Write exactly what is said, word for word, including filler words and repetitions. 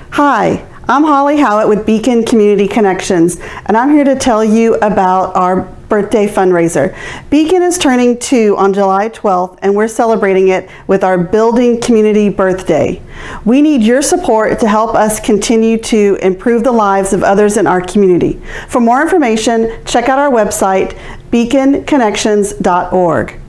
Hi, I'm Holly Howitt with Beacon Community Connections, and I'm here to tell you about our birthday fundraiser. Beacon is turning two on July twelfth, and we're celebrating it with our Building Community Birthday. We need your support to help us continue to improve the lives of others in our community. For more information, check out our website, beacon connections dot org.